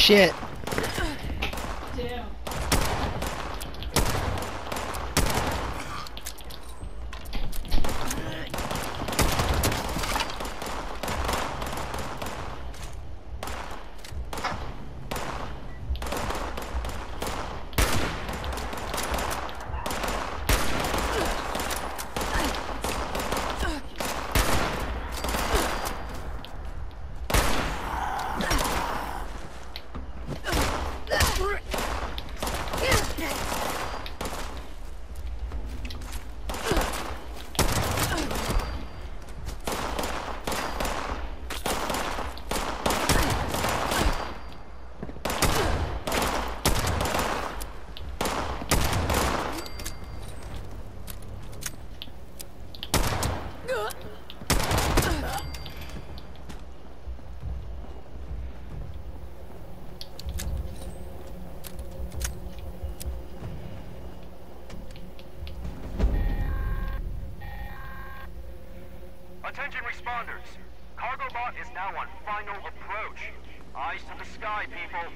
shit. Damn. Attention responders. Cargobot is now on final approach. Eyes to the sky, people.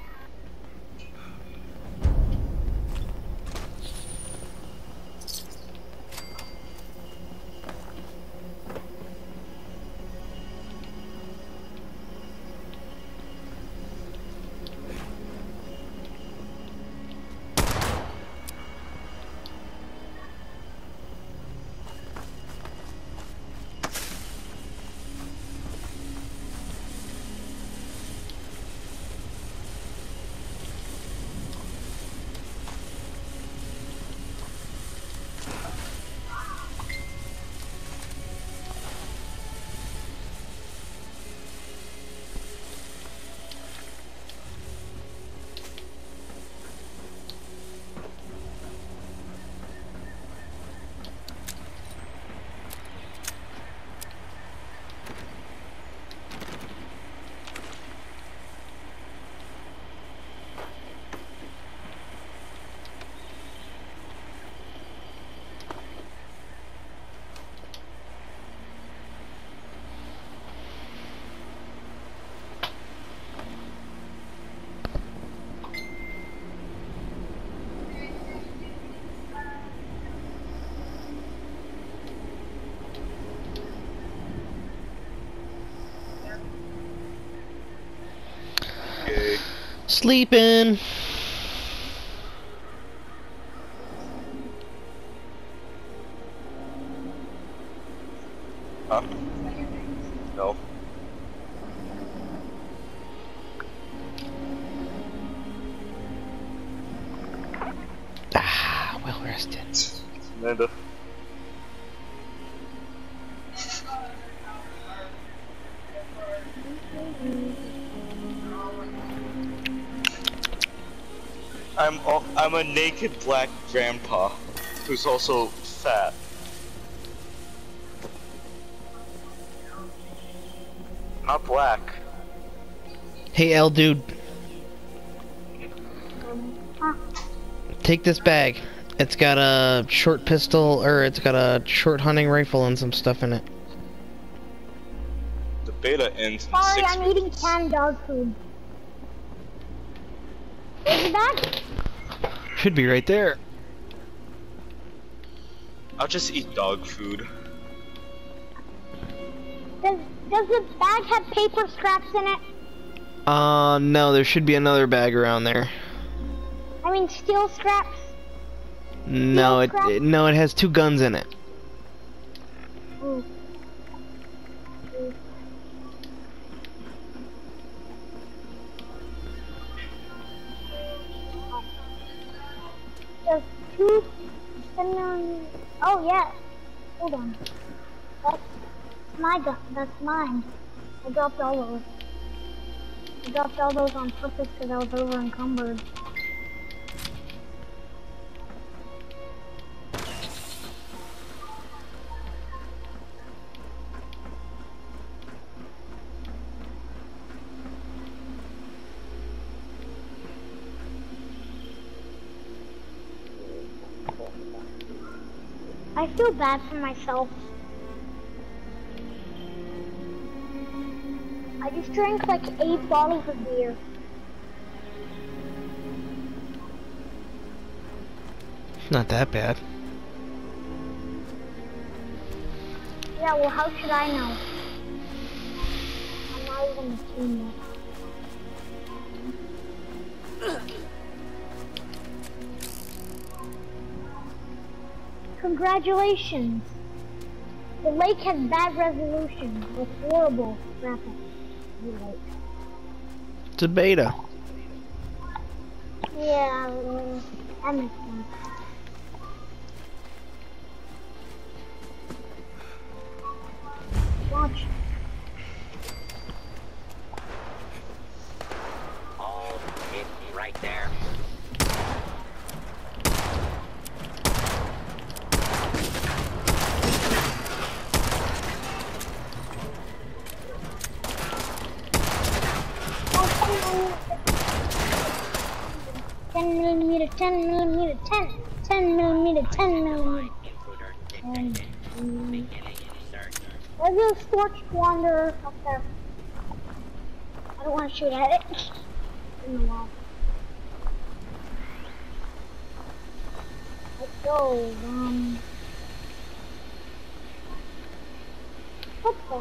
Sleeping. Huh? No. Ah, well rested. Amanda. I'm a naked black grandpa who's also fat. Not black. Hey, L dude. Take this bag. It's got a short pistol, or it's got a short hunting rifle and some stuff in it. The beta ends in Sorry, 6 I'm minutes. eating canned dog food. Is that? Should be right there. I'll just eat dog food. Does the bag have paper scraps in it? No, there should be another bag around there. I mean steel scraps? No, it has 2 guns in it. Ooh. There's 2 oh yeah. Hold on. That's my gun. That's mine. I dropped all those. I dropped all those on purpose because I was over encumbered. I feel bad for myself. I just drank like 8 bottles of beer. Not that bad. Yeah, well, how should I know? I'm not even a team yet. Congratulations! The lake has bad resolution with horrible graphics. It's a beta. Yeah, that makes sense. Watch. Oh, it's right there. Oh, 10 millimeter, 10 millimeter, 10 millimeter, 10 millimeter. There's a scorched wanderer up there. I don't want to shoot at it. In the wall. Let's go. What the?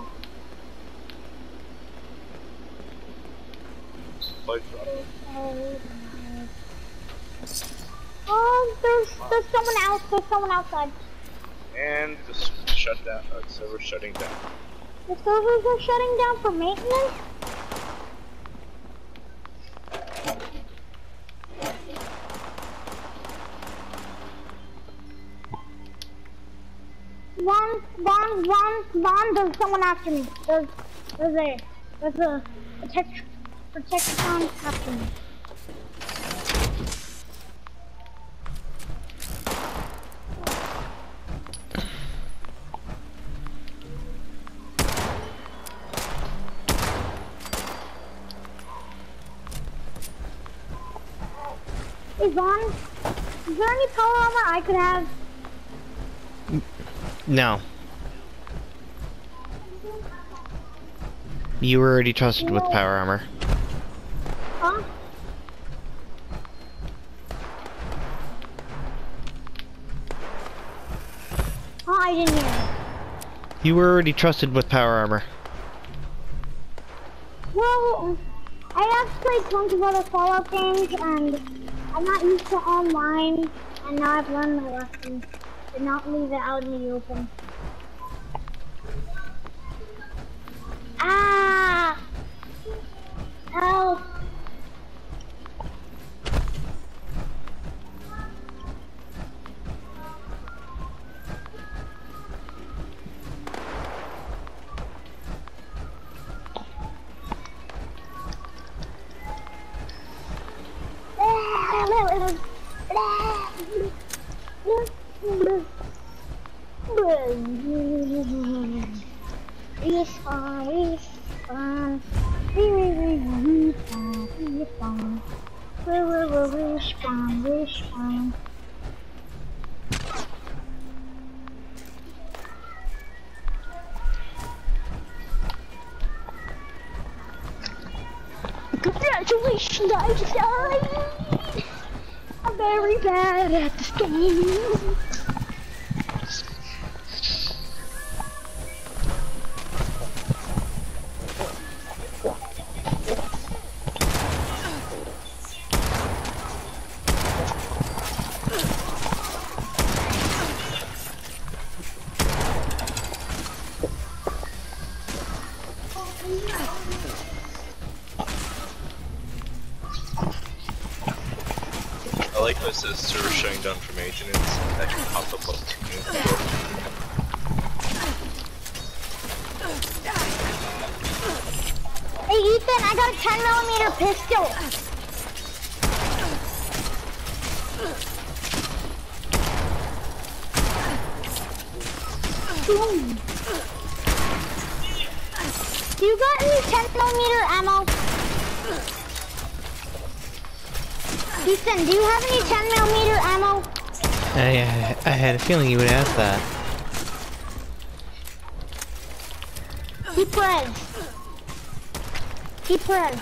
Oh, there's someone else. There's someone outside. And just shut down. So we're shutting down. The servers are shutting down for maintenance? Vaughn, there's someone after me. There's a protection after me. Hey Vaughn, is there any power armor I could have? No. You were already trusted with power armor. Huh? Oh, I didn't hear. You were already trusted with power armor. Well, I have played tons of other Fallout games, and I'm not used to online, and now I've learned my lesson to not leave it out in the open. Ah! Help! Respawn. Congratulations, I died! I'm very bad at this game. I like how it says server shutting down for maintenance. That can pop up on the Hey Ethan, I got a 10mm pistol. Boom. Do you got any 10mm ammo? Ethan, do you have any 10mm ammo? I had a feeling you would ask that. Keep res. Keep res.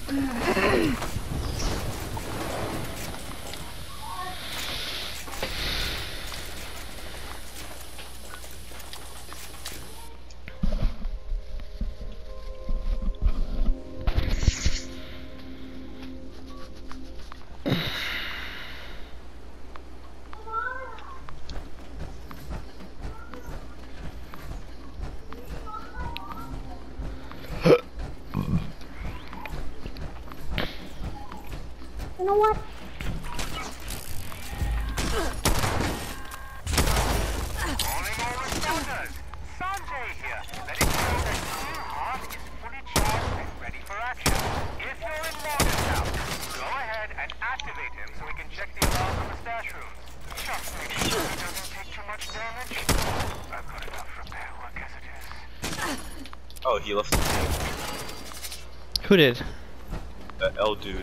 You know what? Calling all responders. Sanjay here. Letting you know that Clear Heart is fully charged and ready for action. If you're in Morgantown, go ahead and activate him so we can check the alarm from the stash rooms. Just make sure he doesn't take too much damage. I've got enough repair work as it is. Oh, he left the game. Who did? That L dude.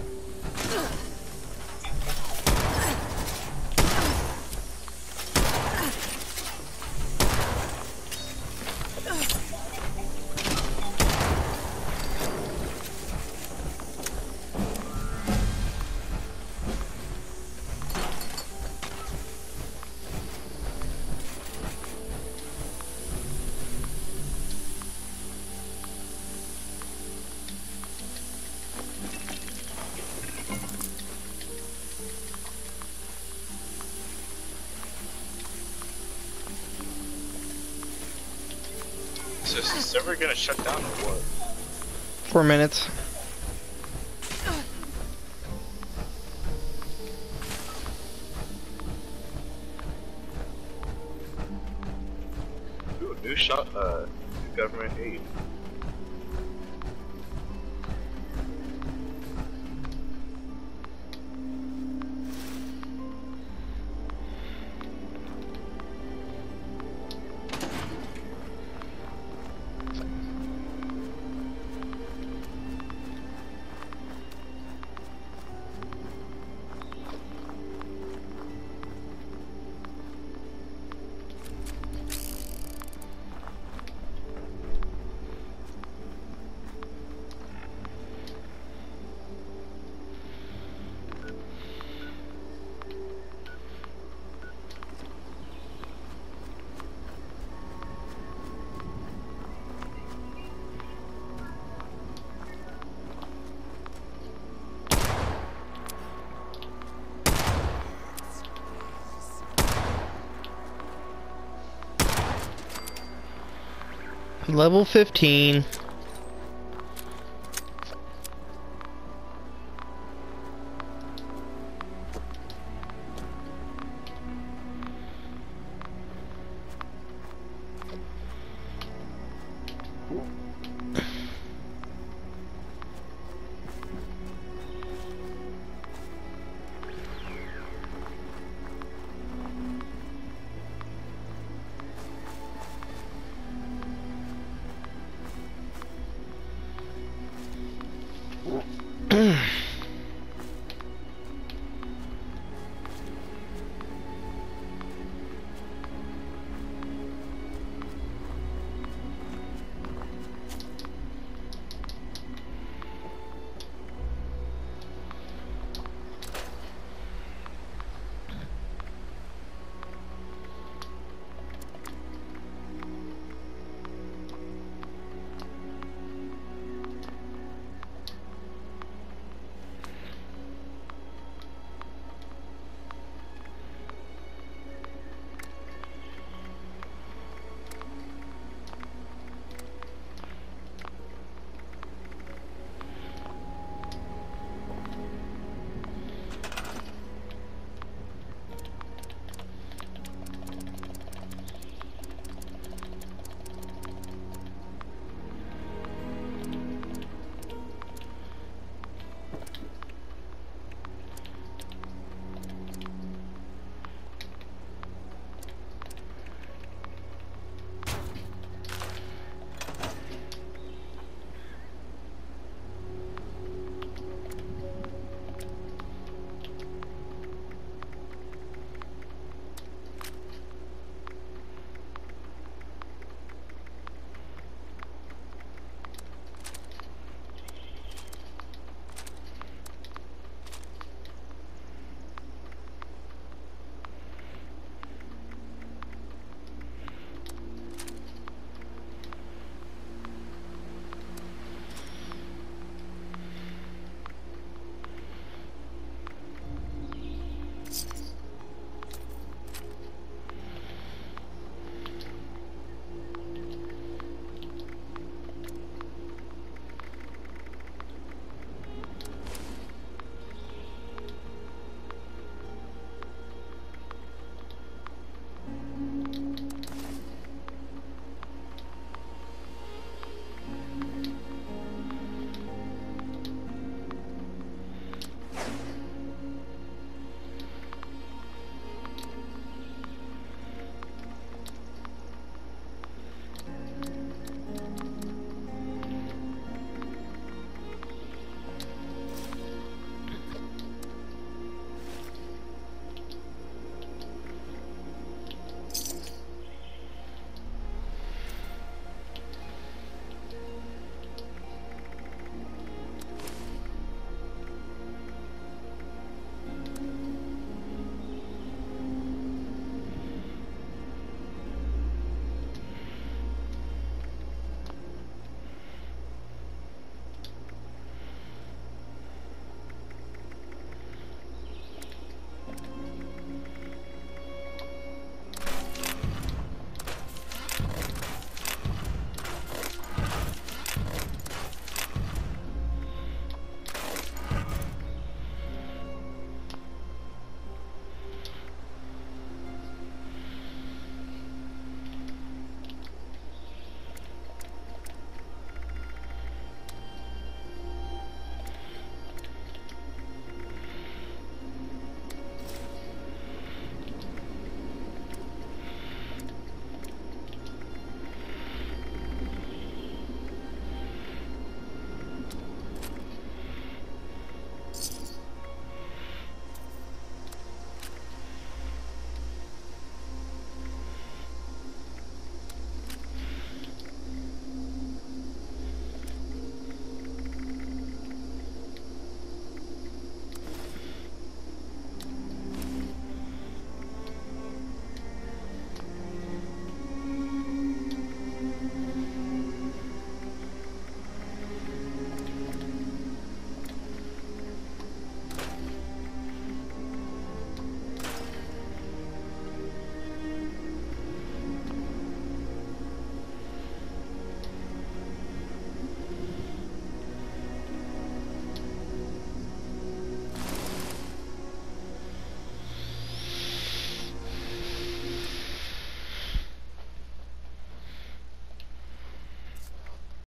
Is this server gonna shut down or what? 4 minutes. Ooh, new government aid. Level 15. Cool.